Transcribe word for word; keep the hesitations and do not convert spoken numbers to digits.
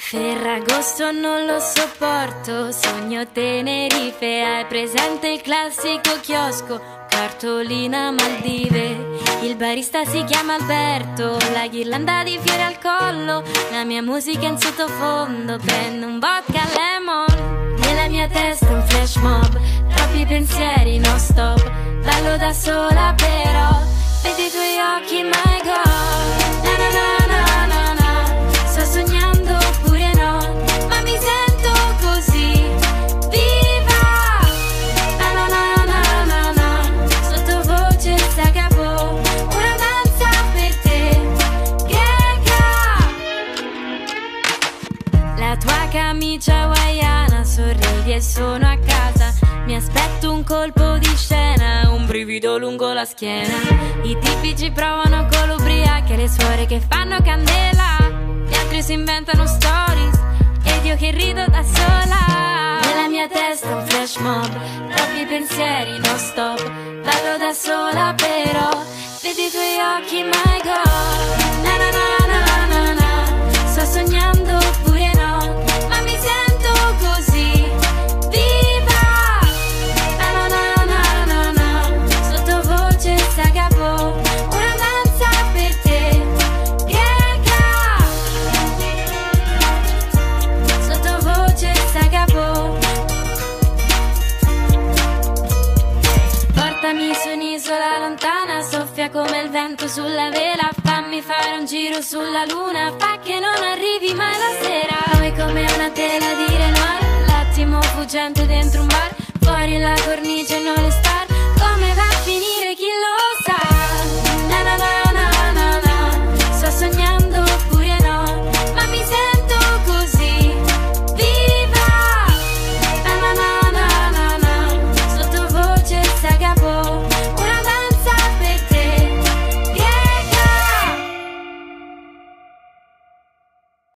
Ferragosto non lo sopporto, sogno Tenerife. Hai presente il classico chiosco, cartolina Maldive? Il barista si chiama Alberto, la ghirlanda di fiori al collo, la mia musica in sottofondo, prendo un vodka lemon. Nella mia testa un flash mob, troppi pensieri non stop, ballo da sola però, vedi i tuoi occhi my god. Na na na na na na, sto sognando oppure no, ma mi sento così viva. Na na na na na na, sottovoce sta capo, una danza per te, greca. La tua camicia hawaiana, sorridi e sono a casa, mi aspetto un colpo di scena, un brivido lungo la schiena. I tipi ci provano con l'ubriaca, le suore che fanno candela, gli altri si inventano stories ed io che rido da sola. Nella mia testa un flash mob, troppi pensieri non stop, ballo da sola però, vedi i tuoi occhi my god. Na na na na na na, sto sognando oppure no, ma mi sento così viva. Na na na na na na, sottovoce sta capo, una danza per te, greca. Sottovoce sta capo, portami su un'isola lontana, soffia come il vento sulla vela, fammi fare un giro sulla luna, fa che non arrivi mai la sera. Noi come una tela di Renoir, l'attimo fuggente dentro un bar, fuori la cornice e noi le star,